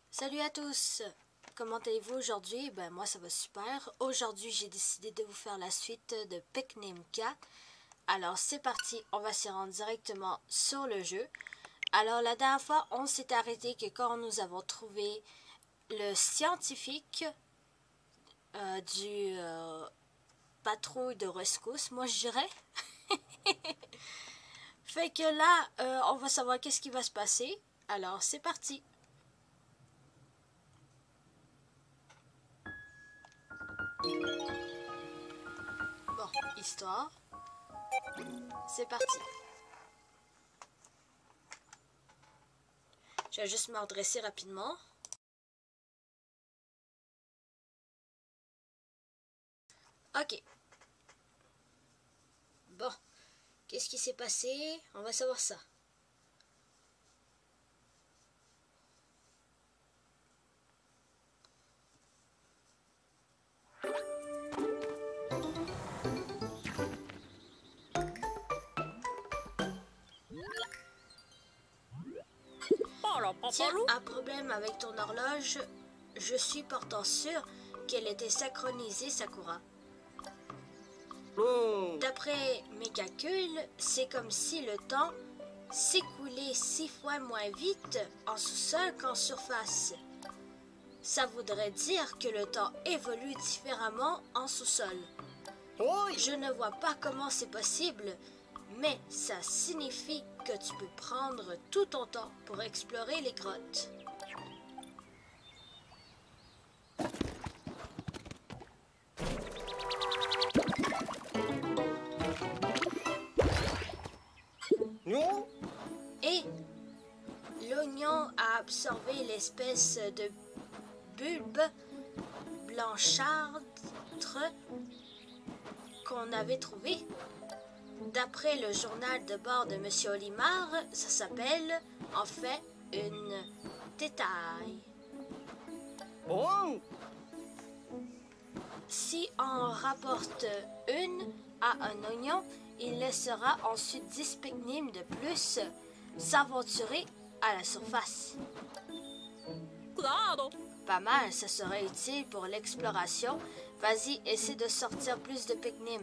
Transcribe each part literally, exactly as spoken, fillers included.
Salut à tous! Comment allez-vous aujourd'hui? Ben moi ça va super. Aujourd'hui j'ai décidé de vous faire la suite de Piknimka. Alors c'est parti, on va s'y rendre directement sur le jeu. Alors la dernière fois on s'est arrêté que quand nous avons trouvé le scientifique euh, du euh, patrouille de rescousse, moi je dirais. Fait que là euh, on va savoir qu'est-ce qui va se passer. Alors c'est parti! Bon, histoire. C'est parti. Je vais juste me redresser rapidement. Ok. Bon. Qu'est-ce qui s'est passé? On va savoir ça. Tiens, un problème avec ton horloge. Je suis pourtant sûr qu'elle était synchronisée, Sakura. D'après mes calculs, c'est comme si le temps s'écoulait six fois moins vite en sous-sol qu'en surface. Ça voudrait dire que le temps évolue différemment en sous-sol. Je ne vois pas comment c'est possible, mais ça signifie que tu peux prendre tout ton temps pour explorer les grottes. Non? Et l'oignon a absorbé l'espèce de bulbe blanchâtre qu'on avait trouvé. D'après le journal de bord de Monsieur Olimar, ça s'appelle en fait une tétaille. Bon. Si on rapporte une à un oignon, il laissera ensuite dix piknimes de plus s'aventurer à la surface. Cuidado. Pas mal, ça serait utile pour l'exploration. Vas-y, essaie de sortir plus de piknimes.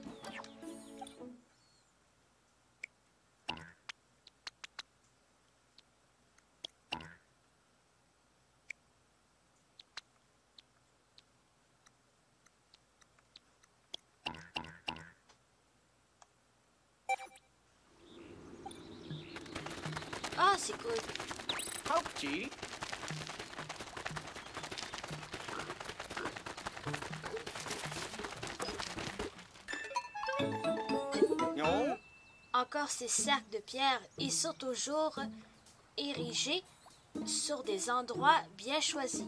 Ah, c'est cool. Hauchi. Non? Encore ces cercles de pierre, ils sont toujours érigés sur des endroits bien choisis.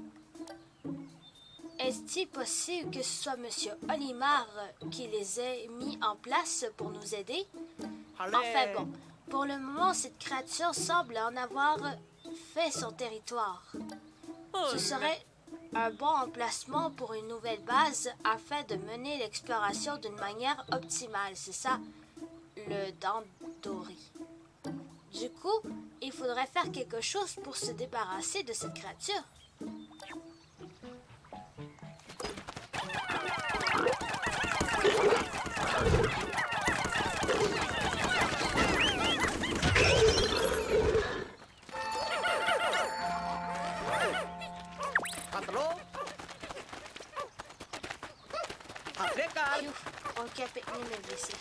Est-il possible que ce soit Monsieur Olimar qui les ait mis en place pour nous aider? Enfin bon, pour le moment, cette créature semble en avoir fait son territoire. Ce serait un bon emplacement pour une nouvelle base afin de mener l'exploration d'une manière optimale. C'est ça, le Dandori. Du coup, il faudrait faire quelque chose pour se débarrasser de cette créature. Patro. Africa. Piouf, on capte les blessés.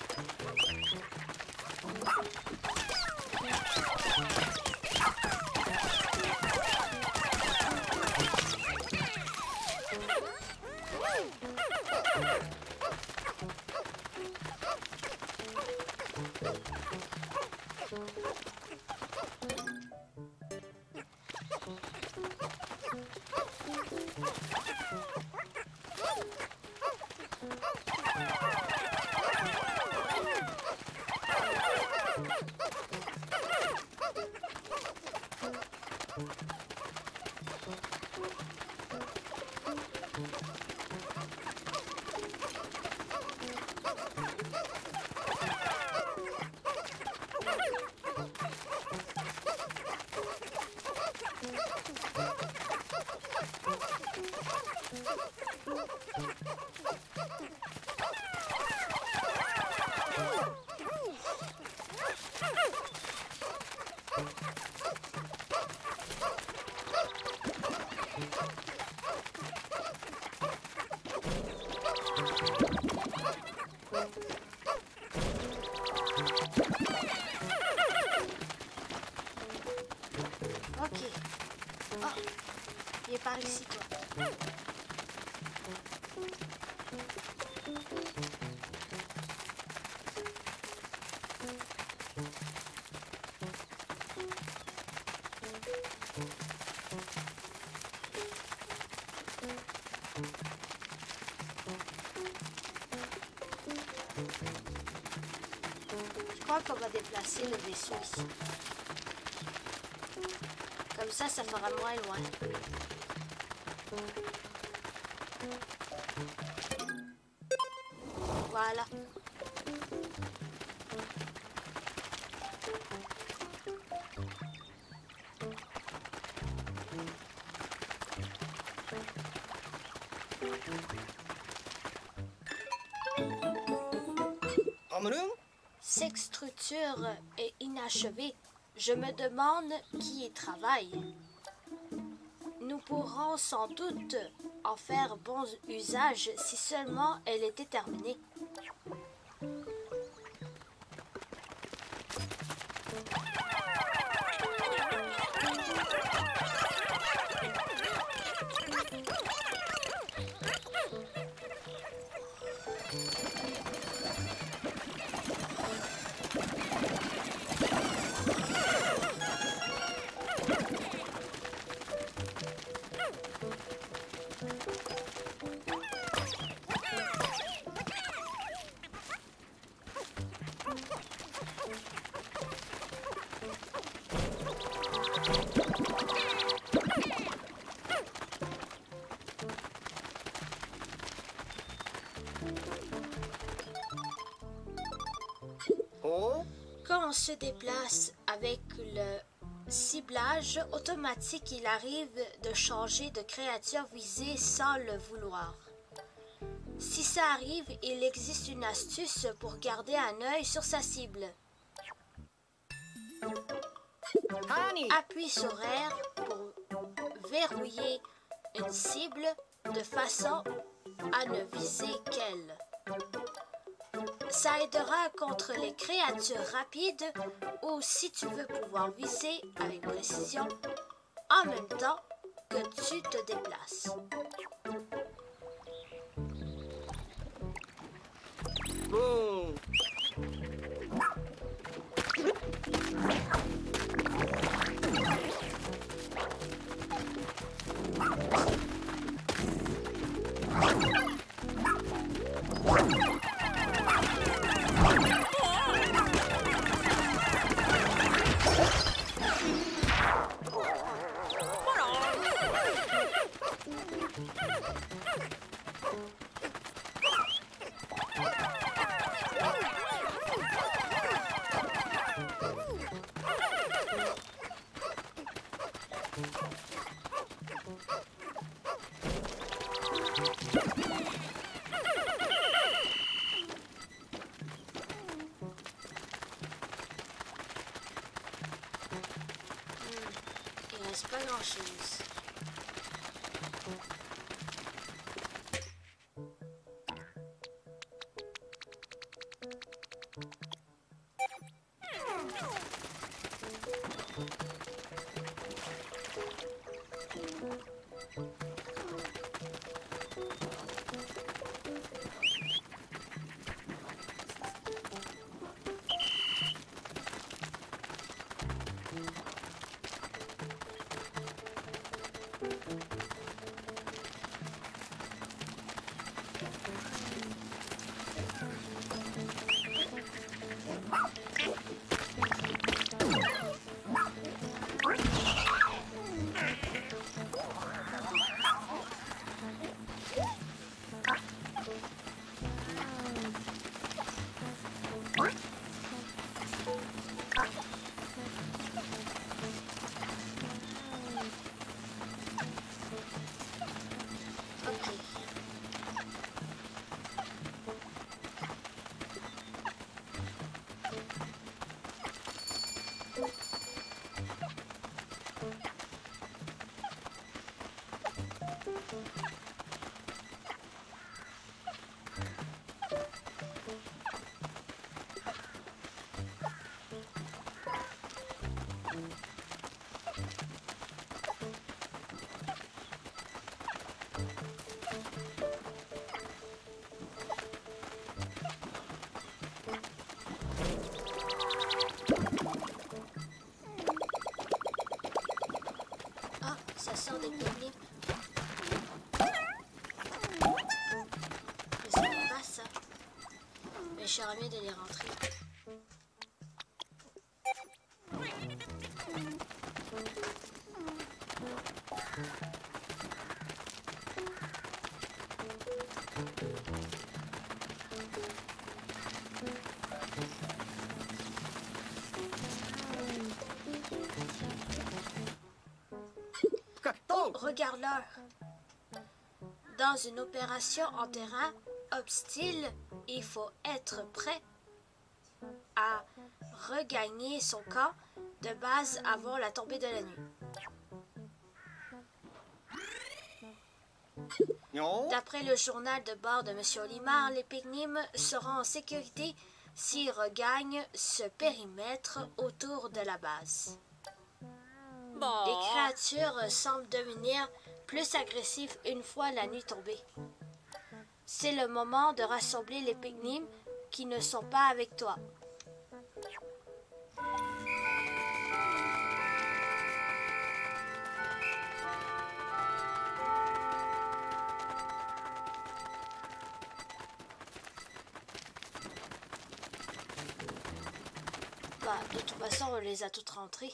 Ok. Ah, il est par ici, toi. Je crois qu'on va déplacer le vaisseau ici. Comme ça, ça fera moins loin. Voilà. Amelung? Cette structure est inachevée. Je me demande qui y travaille. Nous pourrons sans doute en faire bon usage si seulement elle était terminée. Oh? Quand on se déplace avec le ciblage automatique, il arrive de changer de créature visée sans le vouloir. Si ça arrive, il existe une astuce pour garder un œil sur sa cible. Honey! Appuie sur R pour verrouiller une cible de façon à ne viser qu'elle. Ça aidera contre les créatures rapides ou si tu veux pouvoir viser avec précision en même temps que tu te déplaces. Boom! Il reste pas grand-chose. Ça sort des pygmies. Mais ça va pas, ça. Mais je serais mieux de les rentrer. Regarde l'heure. Dans une opération en terrain hostile, il faut être prêt à regagner son camp de base avant la tombée de la nuit. D'après le journal de bord de M. Olimar, les Pygmies seront en sécurité s'ils regagnent ce périmètre autour de la base. Les créatures semblent devenir plus agressives une fois la nuit tombée. C'est le moment de rassembler les Pygmies qui ne sont pas avec toi. Bah, de toute façon, on les a toutes rentrées.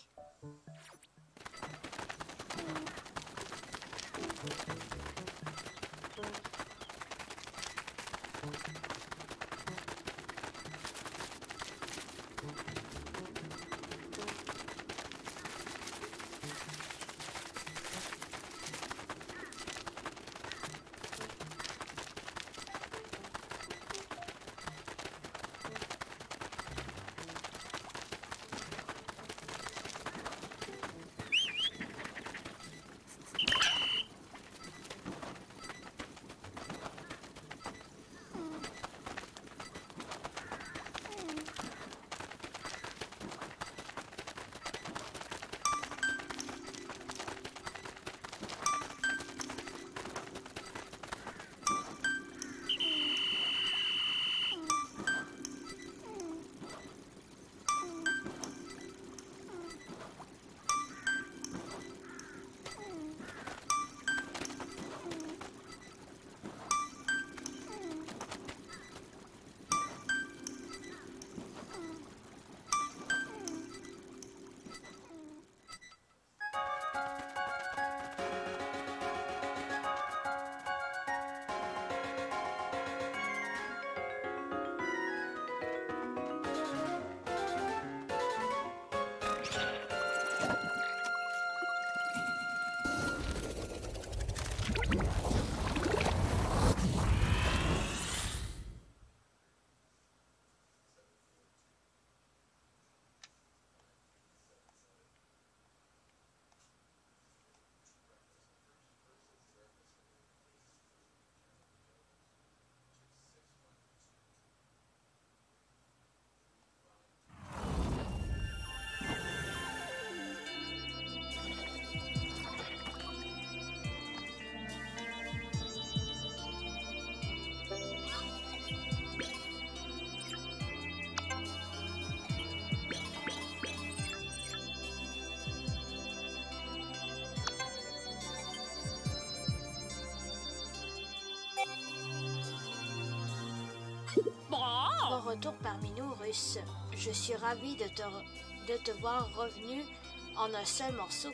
Bon retour parmi nous, Russe. Je suis ravie de te, de te voir revenu en un seul morceau.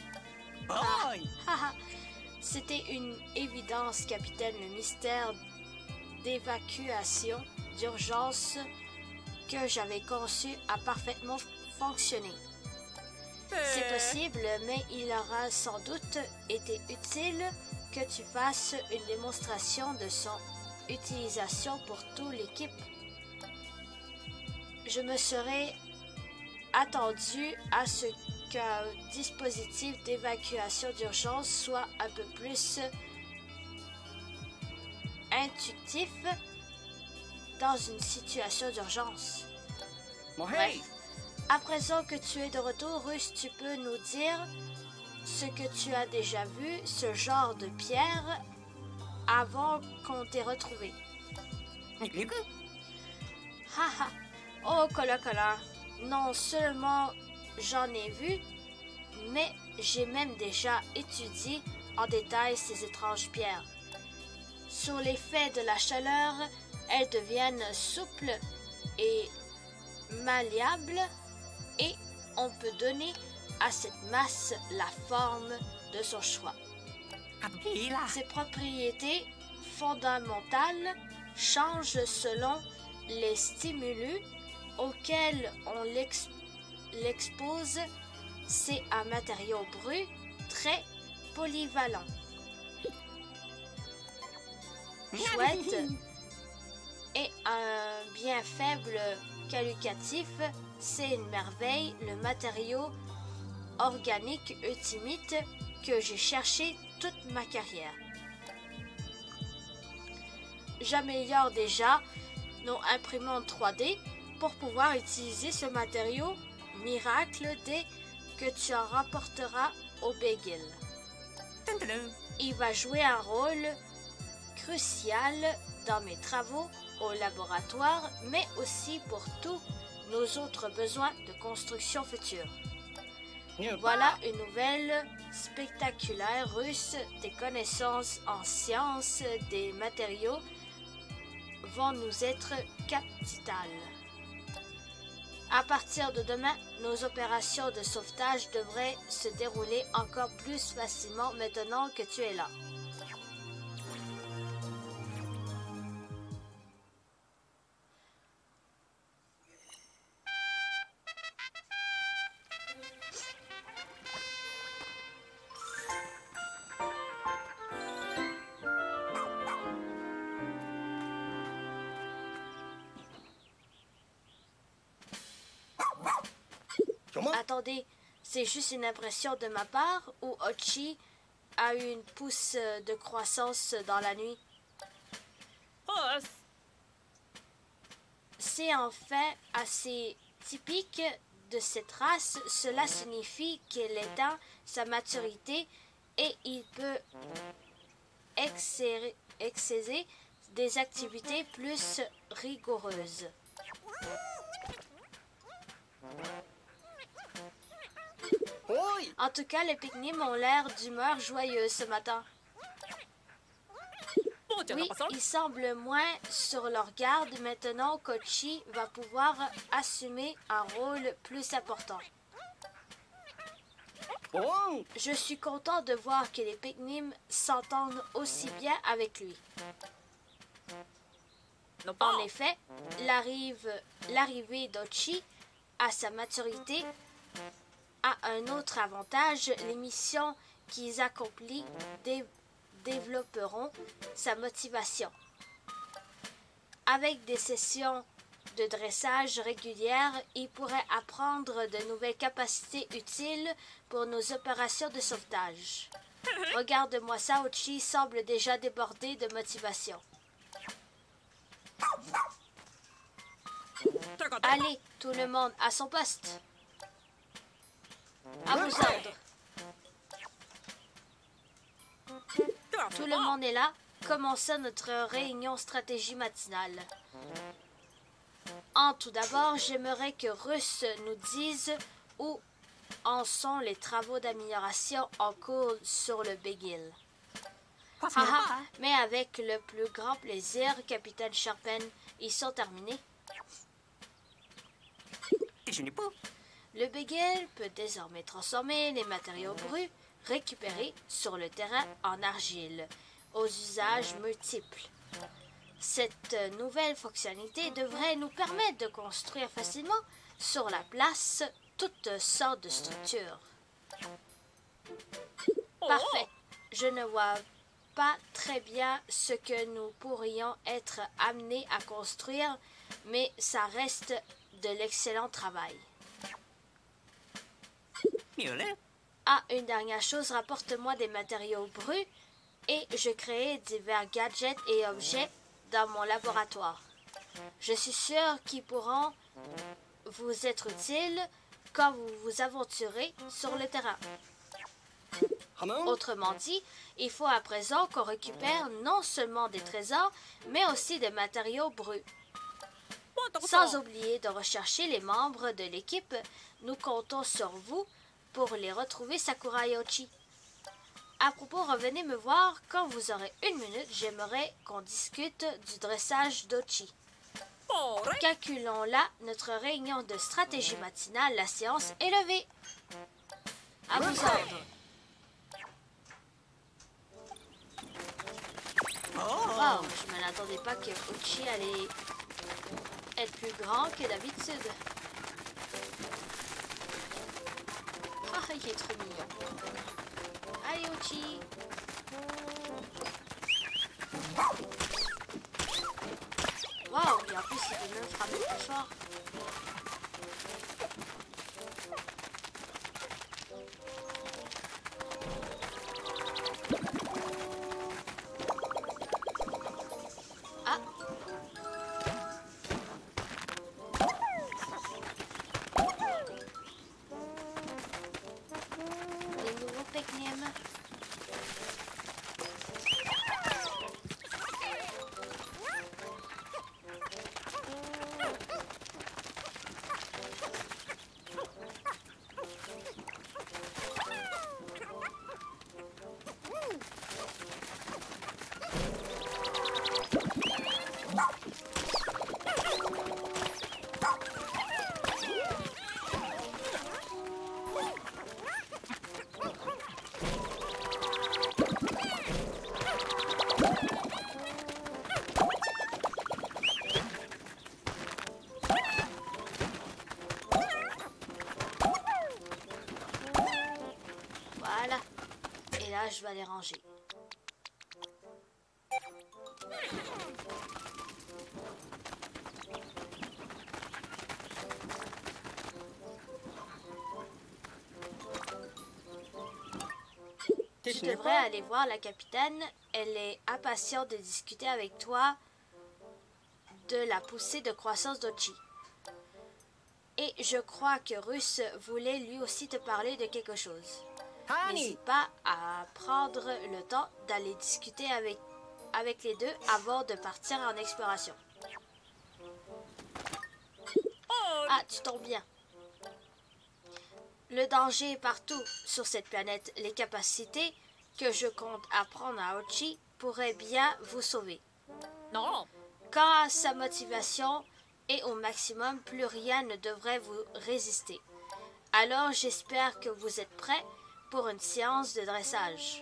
Ah, ah, c'était une évidence, capitaine. Le mystère d'évacuation d'urgence que j'avais conçu a parfaitement fonctionné. C'est possible, mais il aura sans doute été utile que tu fasses une démonstration de son utilisation pour toute l'équipe. Je me serais attendu à ce qu'un dispositif d'évacuation d'urgence soit un peu plus intuitif dans une situation d'urgence. Mohei. À présent que tu es de retour, Russ, tu peux nous dire ce que tu as déjà vu, ce genre de pierre, avant qu'on t'ait retrouvé. Haha. Oh, Colocola. Non seulement j'en ai vu, mais j'ai même déjà étudié en détail ces étranges pierres. Sous l'effet de la chaleur, elles deviennent souples et malléables et on peut donner à cette masse la forme de son choix. Ses propriétés fondamentales changent selon les stimulus auxquels on l'ex- l'expose. C'est un matériau brut très polyvalent. Chouette et un bien faible qualificatif, c'est une merveille, le matériau organique ultimate que j'ai cherché toute ma carrière. J'améliore déjà nos imprimantes trois D pour pouvoir utiliser ce matériau miracle dès que tu en rapporteras au Beagle. Il va jouer un rôle crucial dans mes travaux au laboratoire, mais aussi pour tous nos autres besoins de construction future. Voilà une nouvelle spectaculaire russe. Des connaissances en sciences des matériaux vont nous être capitales. À partir de demain, nos opérations de sauvetage devraient se dérouler encore plus facilement maintenant que tu es là. Attendez, c'est juste une impression de ma part ou Ochi a eu une pousse de croissance dans la nuit? C'est en fait assez typique de cette race. Cela signifie qu'elle atteint sa maturité et il peut exer- exercer des activités plus rigoureuses. En tout cas, les Piknim ont l'air d'humeur joyeuse ce matin. Oui, ils semblent moins sur leur garde maintenant qu'Ochi va pouvoir assumer un rôle plus important. Je suis content de voir que les Piknim s'entendent aussi bien avec lui. En effet, l'arrive, l'arrivée d'Ochi à sa maturité a un autre avantage. Les missions qu'ils accomplissent dé- développeront sa motivation. Avec des sessions de dressage régulières, il pourrait apprendre de nouvelles capacités utiles pour nos opérations de sauvetage. Regarde-moi ça, Ochi semble déjà débordé de motivation. Allez, tout le monde à son poste. À vos ordres. Tout le monde est là. Commençons notre réunion stratégie matinale. En tout d'abord, j'aimerais que Russ nous dise où en sont les travaux d'amélioration en cours sur le Beagle. Ah ah, mais avec le plus grand plaisir, Capitaine Sharpen. Ils sont terminés. Le Beagle peut désormais transformer les matériaux bruts récupérés sur le terrain en argile, aux usages multiples. Cette nouvelle fonctionnalité devrait nous permettre de construire facilement sur la place toutes sortes de structures. Parfait. Je ne vois pas très bien ce que nous pourrions être amenés à construire, mais ça reste de l'excellent travail. Ah, une dernière chose, rapporte-moi des matériaux bruts et je créais divers gadgets et objets dans mon laboratoire. Je suis sûre qu'ils pourront vous être utiles quand vous vous aventurez sur le terrain. Autrement dit, il faut à présent qu'on récupère non seulement des trésors, mais aussi des matériaux bruts. Sans oublier de rechercher les membres de l'équipe, nous comptons sur vous pour les retrouver Sakurai Ochi. À propos, revenez me voir quand vous aurez une minute, j'aimerais qu'on discute du dressage d'Ochi. Calculons là notre réunion de stratégie matinale, la séance est levée. À vos ordres. Wow, je ne m'attendais pas que Ochi allait être plus grand que d'habitude. Ah, il est trop mignon. Allez, Ochi. Wow, et en plus, il peut même frapper plus fort. Ah. Les nouveaux Pikmin. Voilà. Et là, je vais les ranger. Tu devrais aller voir la capitaine. Elle est impatiente de discuter avec toi de la poussée de croissance d'Ochi. Et je crois que Russ voulait lui aussi te parler de quelque chose. N'hésite pas à prendre le temps d'aller discuter avec, avec les deux avant de partir en exploration. Ah, tu tombes bien. Le danger est partout sur cette planète. Les capacités que je compte apprendre à Ochi pourraient bien vous sauver. Non. Quand sa motivation est au maximum, plus rien ne devrait vous résister. Alors, j'espère que vous êtes prêts pour une séance de dressage.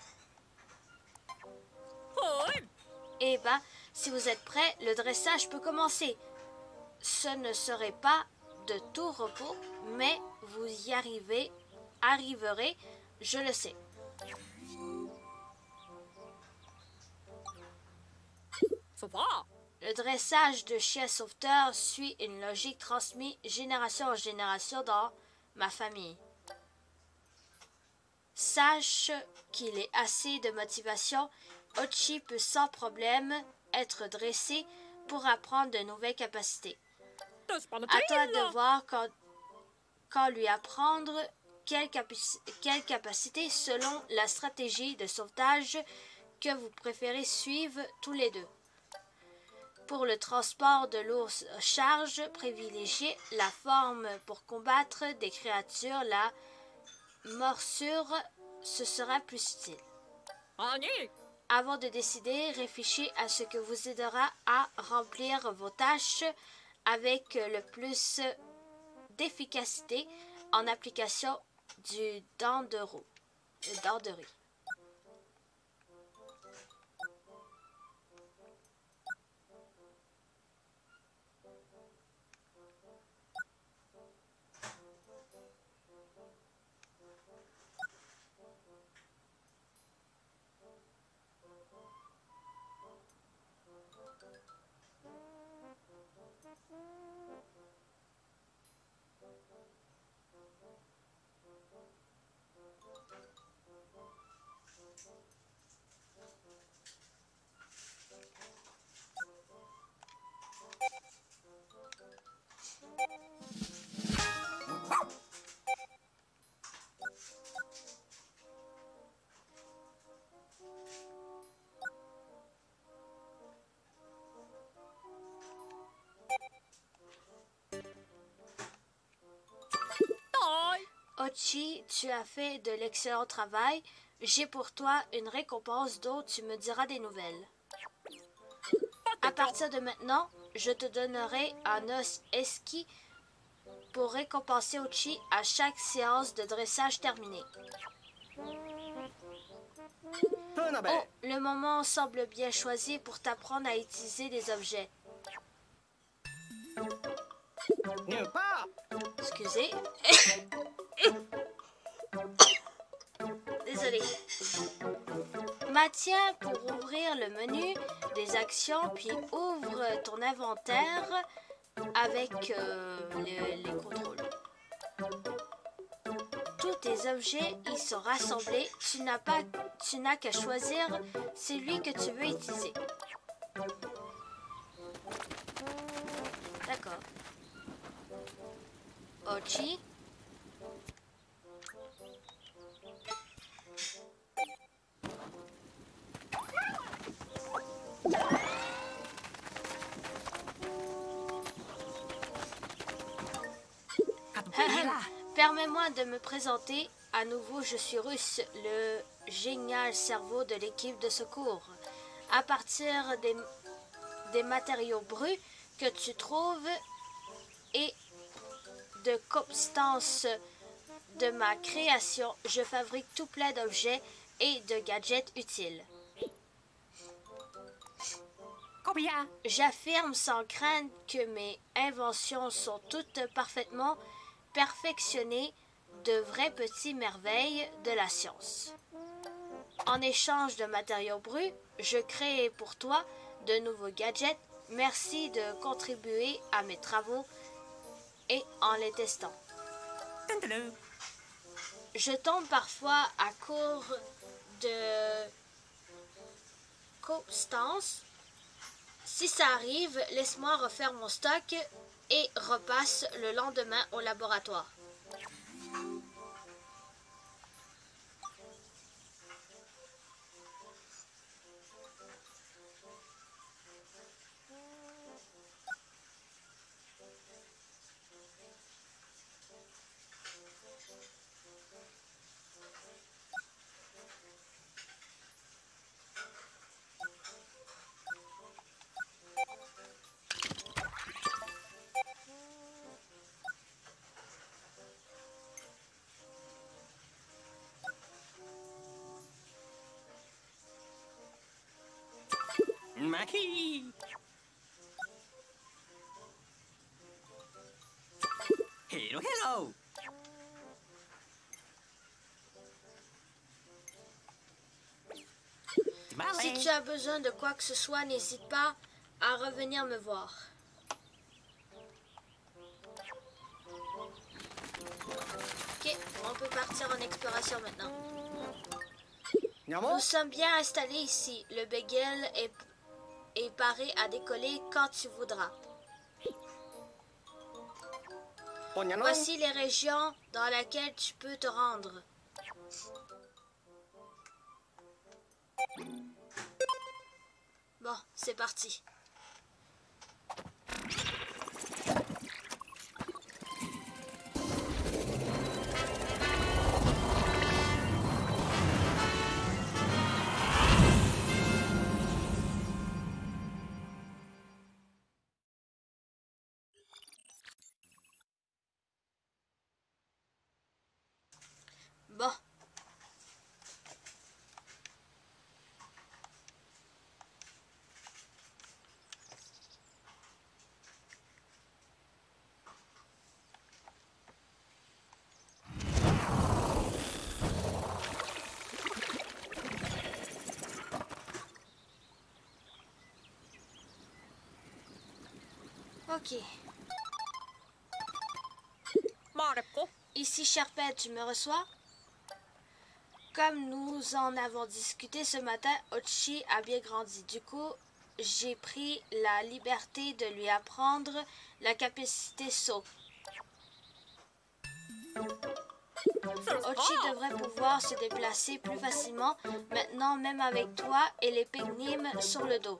Eh bien, si vous êtes prêts, le dressage peut commencer. Ce ne serait pas de tout repos, mais vous y arrivez, arriverez, je le sais. Le dressage de chien sauveteur suit une logique transmise génération en génération dans ma famille. Sache qu'il est assez de motivation. Ochi peut sans problème être dressé pour apprendre de nouvelles capacités. À toi de voir quand, quand lui apprendre quelle, capaci quelle capacité selon la stratégie de sauvetage que vous préférez suivre tous les deux. Pour le transport de lourdes charges, privilégiez la forme pour combattre des créatures. La morsure, ce sera plus utile. Avant de décider, réfléchissez à ce que vous aidera à remplir vos tâches avec le plus d'efficacité en application du dent de roue, dent de riz. Ochi, tu as fait de l'excellent travail. J'ai pour toi une récompense dont tu me diras des nouvelles. À partir de maintenant, je te donnerai un os esquis pour récompenser Ochi à chaque séance de dressage terminée. Oh, le moment semble bien choisi pour t'apprendre à utiliser des objets. Excusez. Désolé. Maintiens pour ouvrir le menu des actions, puis ouvre ton inventaire avec euh, le, les contrôles. Tous tes objets y sont rassemblés. Tu n'as pas, tu n'as qu'à choisir celui que tu veux utiliser. D'accord. Ochi. Permets-moi de me présenter. À nouveau, je suis Russe, le génial cerveau de l'équipe de secours. À partir des, des matériaux bruts que tu trouves et de substances de ma création, je fabrique tout plein d'objets et de gadgets utiles. Combien? J'affirme sans crainte que mes inventions sont toutes parfaitement perfectionnées, de vraies petites merveilles de la science. En échange de matériaux bruts, je crée pour toi de nouveaux gadgets. Merci de contribuer à mes travaux et en les testant. Je tombe parfois à court de substances. Si ça arrive, laisse-moi refaire mon stock et repasse le lendemain au laboratoire. Maki. Hello, hello. Si tu as besoin de quoi que ce soit, n'hésite pas à revenir me voir. Ok, on peut partir en exploration maintenant. Nous sommes bien installés ici. Le Beagle est, est paré à décoller quand tu voudras. Voici les régions dans lesquelles tu peux te rendre. Bon, c'est parti. Bon. Ok. Ici, Sharpet, tu me reçois? Comme nous en avons discuté ce matin, Ochi a bien grandi. Du coup, j'ai pris la liberté de lui apprendre la capacité saut. Ochi devrait pouvoir se déplacer plus facilement maintenant, même avec toi et les Pygnimes sur le dos.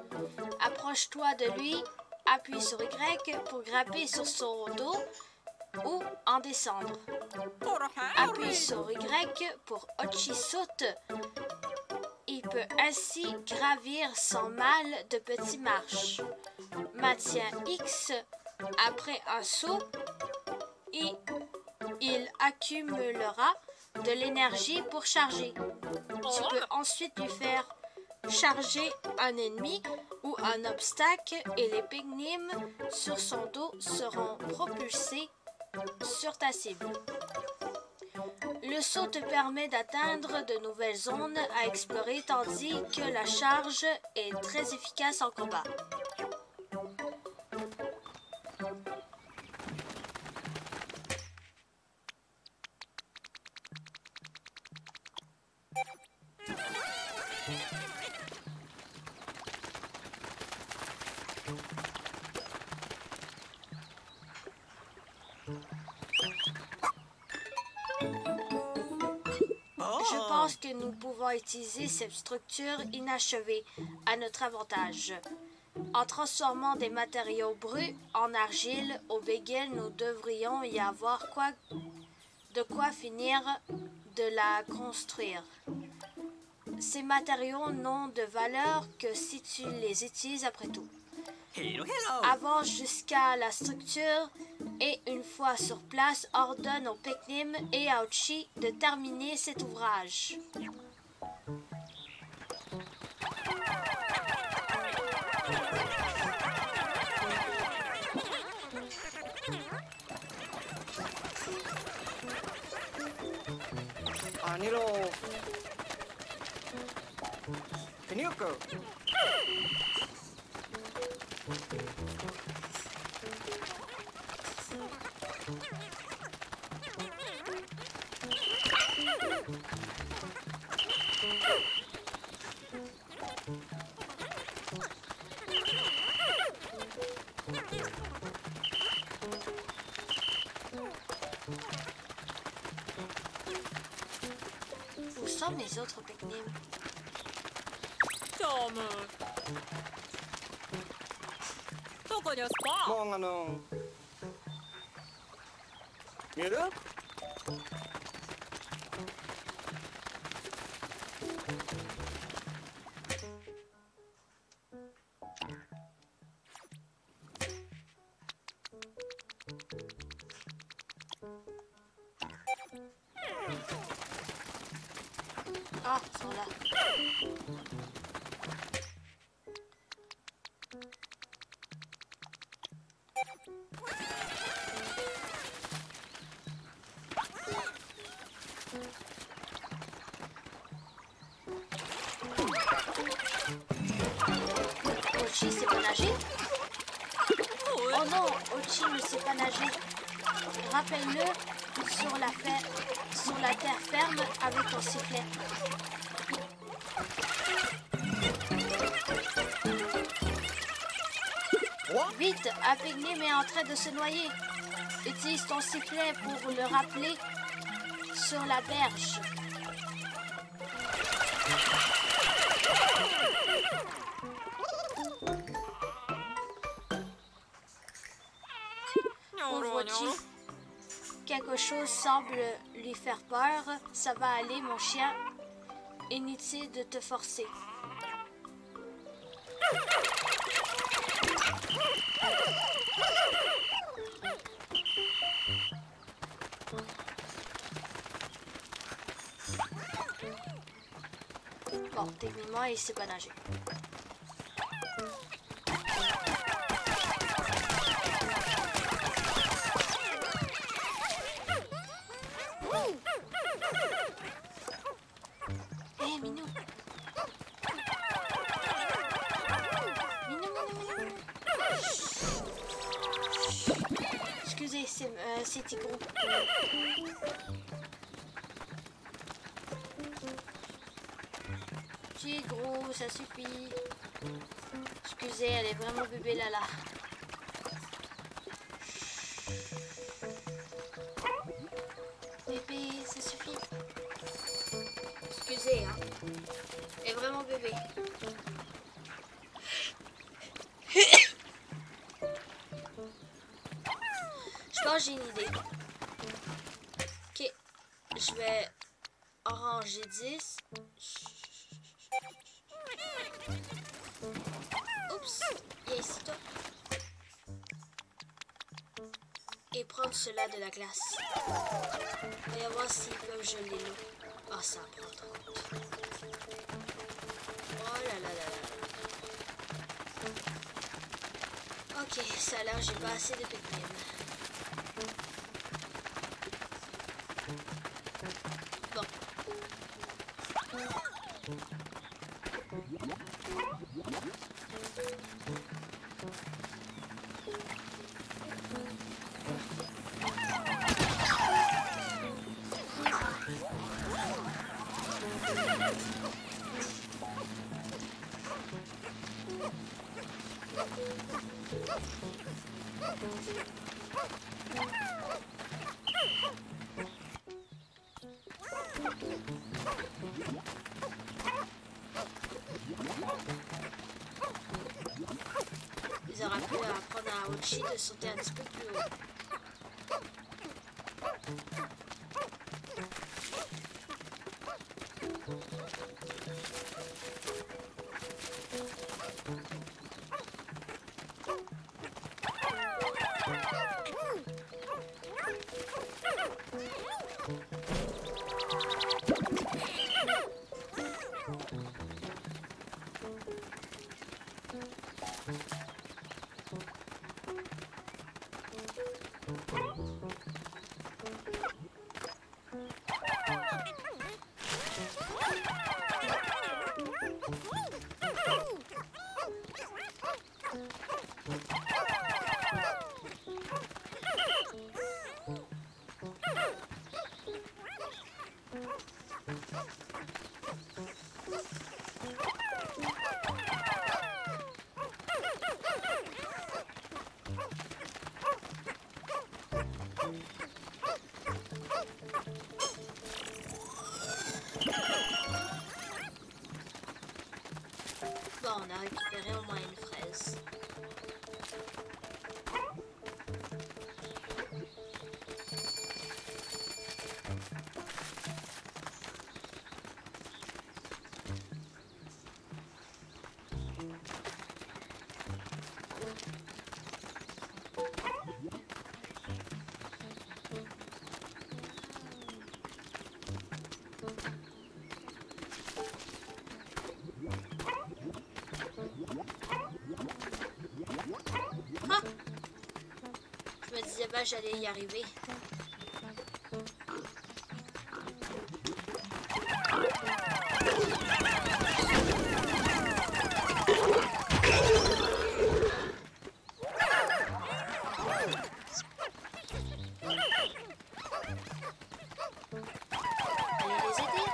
Approche-toi de lui, appuie sur Y pour grimper sur son dos ou en descendre. Appuie sur Y pour Ochi saute. Il peut ainsi gravir sans mal de petites marches. Maintient X après un saut et il accumulera de l'énergie pour charger. Tu peux ensuite lui faire charger un ennemi ou un obstacle et les pygmées sur son dos seront propulsés sur ta cible. Le saut te permet d'atteindre de nouvelles zones à explorer tandis que la charge est très efficace en combat. Je pense que nous pouvons utiliser cette structure inachevée à notre avantage. En transformant des matériaux bruts en argile au béguil, nous devrions y avoir quoi, de quoi finir de la construire. Ces matériaux n'ont de valeur que si tu les utilises après tout. Hello, hello. Avance jusqu'à la structure et une fois sur place, ordonne aux Piknim et à Ochi de terminer cet ouvrage. Anilo. Kanyuko. Où sont les autres Piknim? Tom. Doko desu ka? もうあの見える？ Ah, ils sont là. Ochi sait pas nager? Oh non, Ochi ne sait pas nager. Rappelle-le sur la, fer- sur la terre ferme avec ton sifflet. Vite, un pygmée est en train de se noyer. Utilise ton sifflet pour le rappeler sur la berge. Pauvre Ochi. Quelque chose semble lui faire peur. Ça va aller, mon chien. Inutile de te forcer. Bon, techniquement, il sait pas nager. Hé, hey, Minou. Minou, Minou, Minou. Excusez, c'est euh, c'est Tigrou. Tigrou, ça suffit. Excusez, elle est vraiment bébé là là. Bébé, ça suffit. Excusez, hein. Elle est vraiment bébé. Je pense que j'ai une idée. Ok. Je vais ranger dix. Oups. Viens ici, toi. Et prendre cela de la glace. Voyons voir s'ils peuvent geler l'eau. Ah, oh, ça prend trop. Oh là là là là. Ok, ça a l'air j'ai pas assez de pétrole. Bon. Ils auraient pu apprendre à Ochi de sauter un petit peu plus haut. Bon, on a récupéré au moins une fraise. Je me disais pas j'allais y arriver. Allez les aider.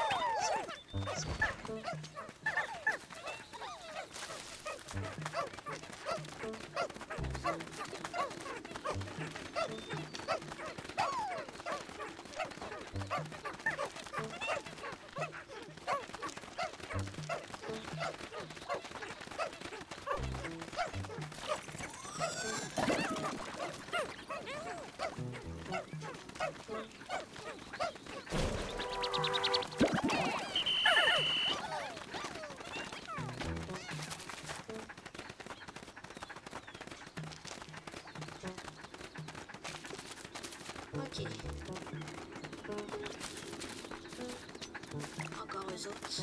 Ok. Encore eux autres.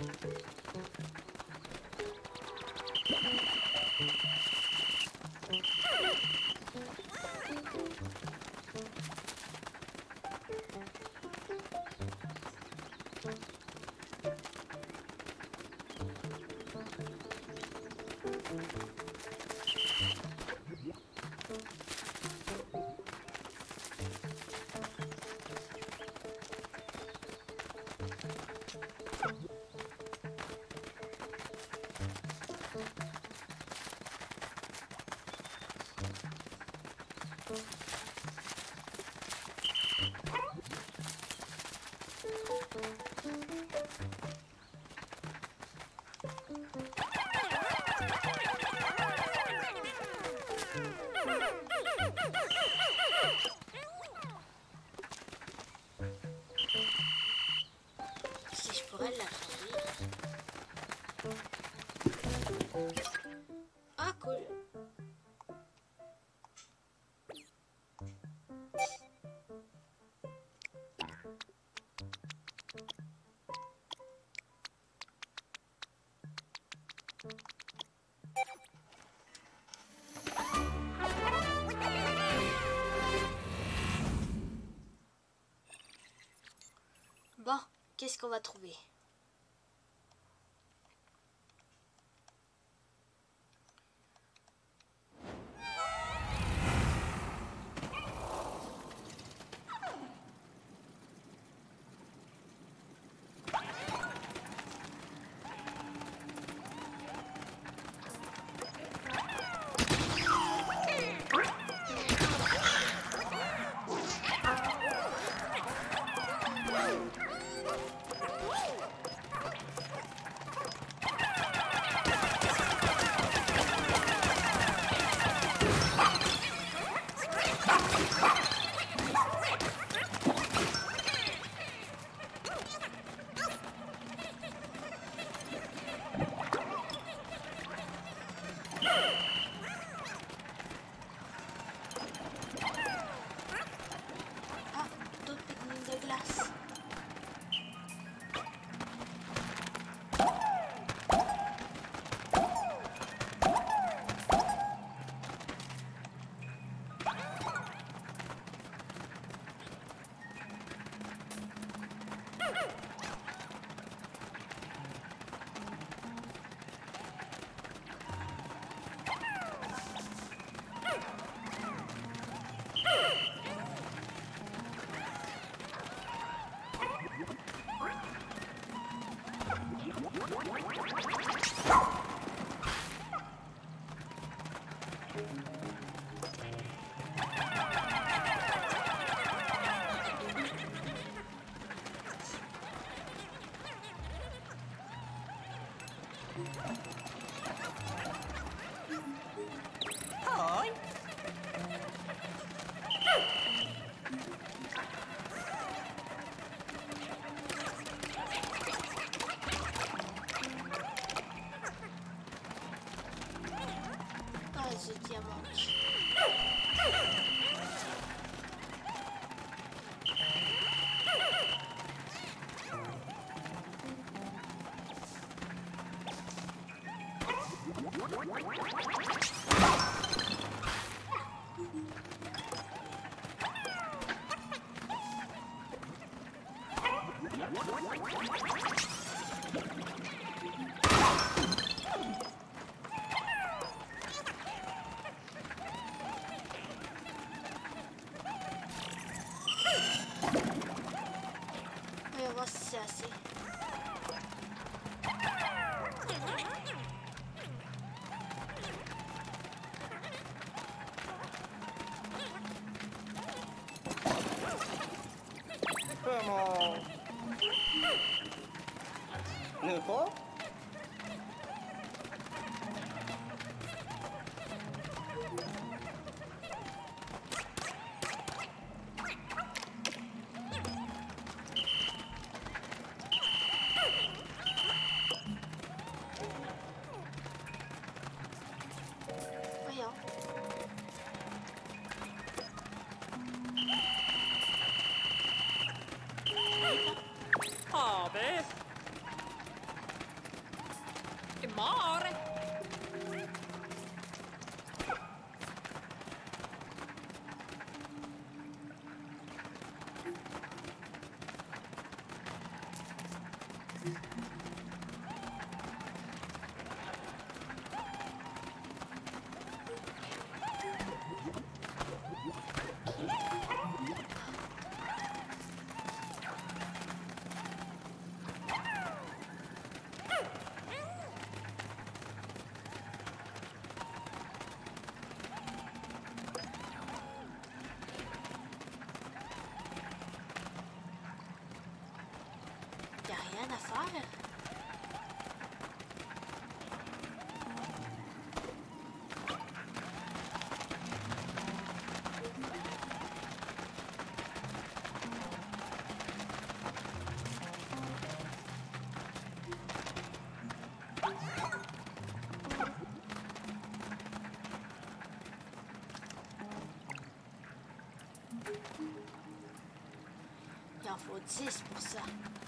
Si je pourrais l'agrandir. Ah, cool. Bon, qu'est-ce qu'on va trouver? Ah, d'autres pique-niques de glace. Thôi. Ah, zut, diamant. On va voir si c'est assez. Comment? Ne pas? Voyons. Habe. Y a rien à faire. Il en faut dix pour ça.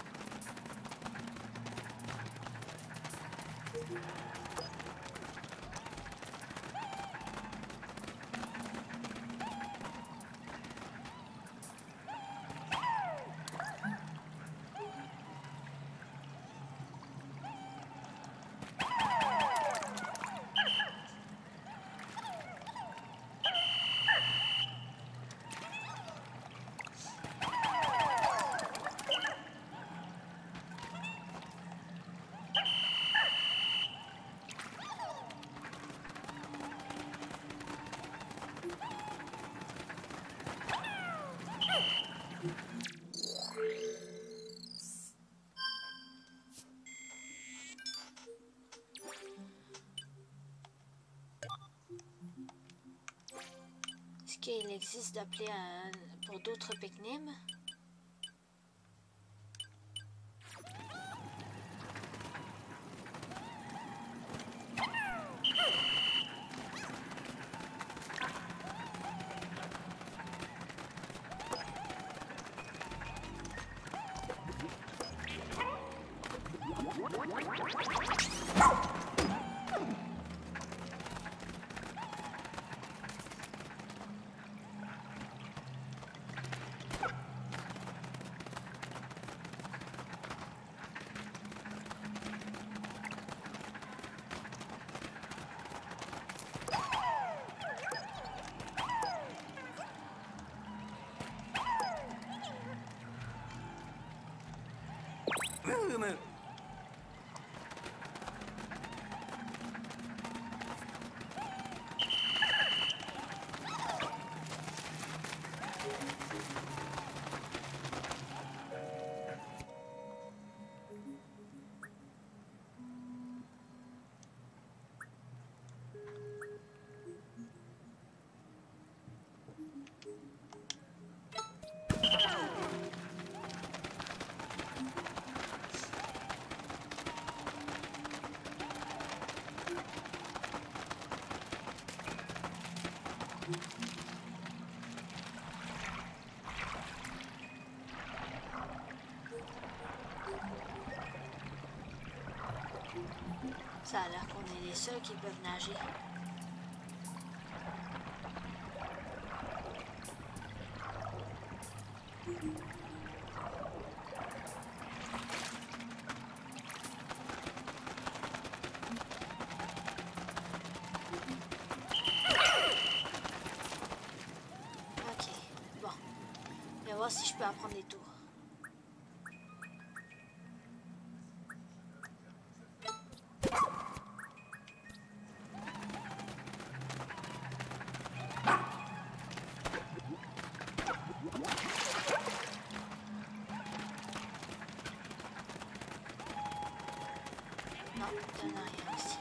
Est-ce qu'il existe d'appeler un... pour d'autres Piknim? Boom. Ça a l'air qu'on est les seuls qui peuvent nager. Ok, bon. Je vais voir si je peux apprendre des tours. Non, il n'y en a rien ici.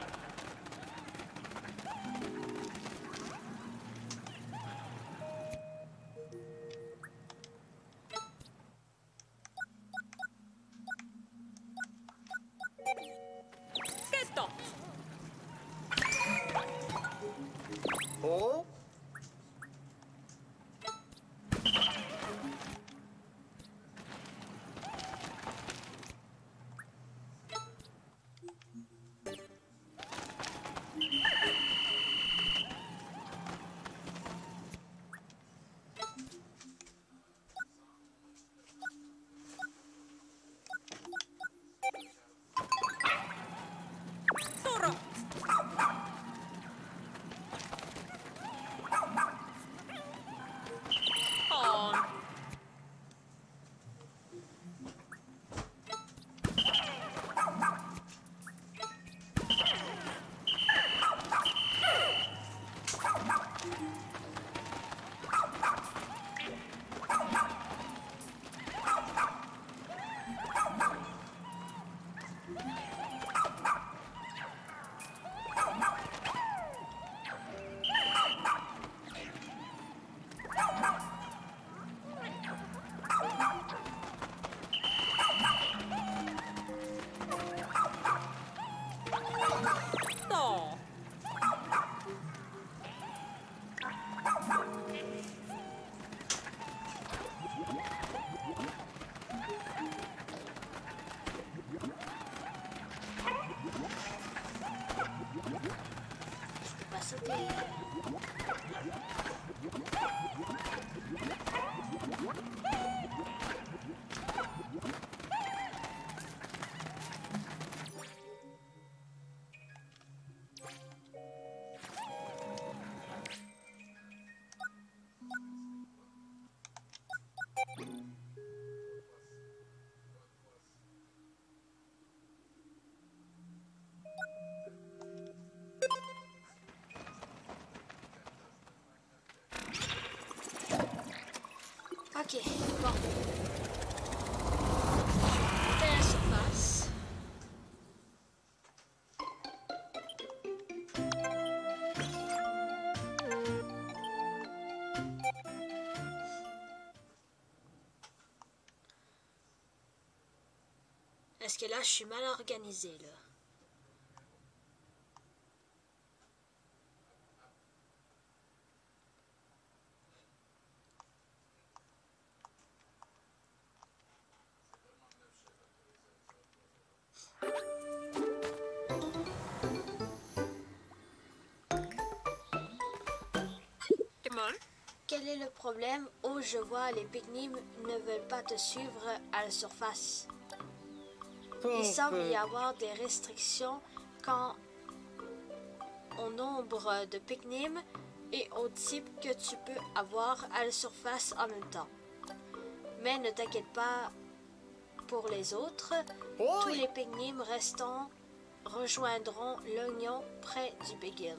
Questo. Oh, Ok, bon. Monter à la surface. Est-ce que là, je suis mal organisée, là? Quel est le problème? Oh, je vois, les Piknim ne veulent pas te suivre à la surface. Il semble y avoir des restrictions quant au nombre de Piknim et au type que tu peux avoir à la surface en même temps. Mais ne t'inquiète pas pour les autres. Oh, Tous oui. les Piknim restants rejoindront l'oignon près du Begin.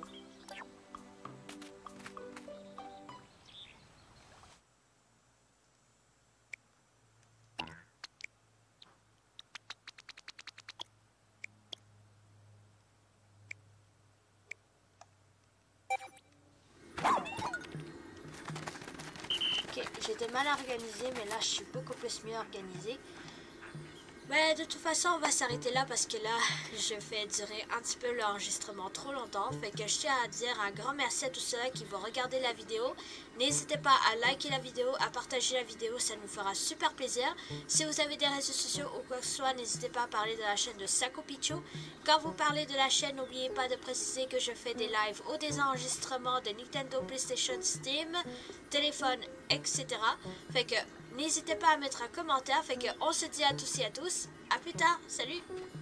Ok, j'étais mal organisée, mais là je suis beaucoup plus mieux organisée. Mais de toute façon, on va s'arrêter là parce que là, je fais durer un petit peu l'enregistrement trop longtemps. Fait que je tiens à dire un grand merci à tous ceux qui vont regarder la vidéo. N'hésitez pas à liker la vidéo, à partager la vidéo, ça nous fera super plaisir. Si vous avez des réseaux sociaux ou quoi que ce soit, n'hésitez pas à parler de la chaîne de Sako Pichu. Quand vous parlez de la chaîne, n'oubliez pas de préciser que je fais des lives ou des enregistrements de Nintendo, PlayStation, Steam, téléphone, et cetera. Fait que n'hésitez pas à mettre un commentaire. Fait que on se dit à tous et à tous. À plus tard. Salut!